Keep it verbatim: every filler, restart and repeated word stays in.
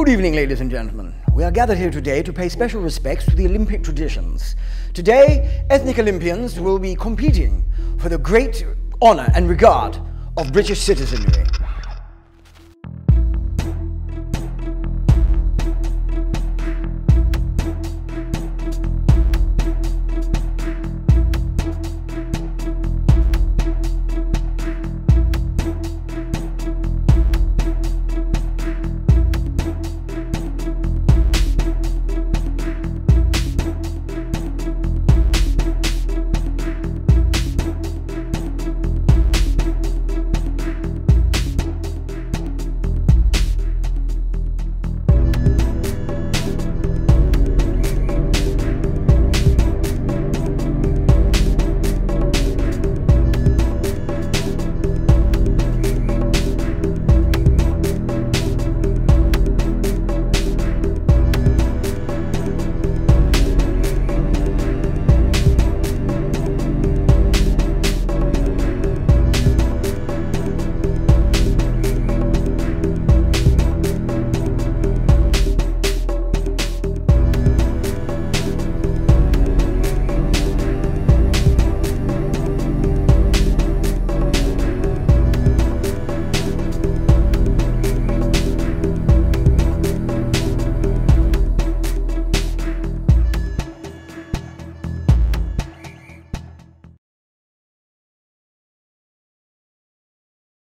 Good evening, ladies and gentlemen. We are gathered here today to pay special respects to the Olympic traditions. Today, ethnic Olympians will be competing for the great honor and regard of British citizenry.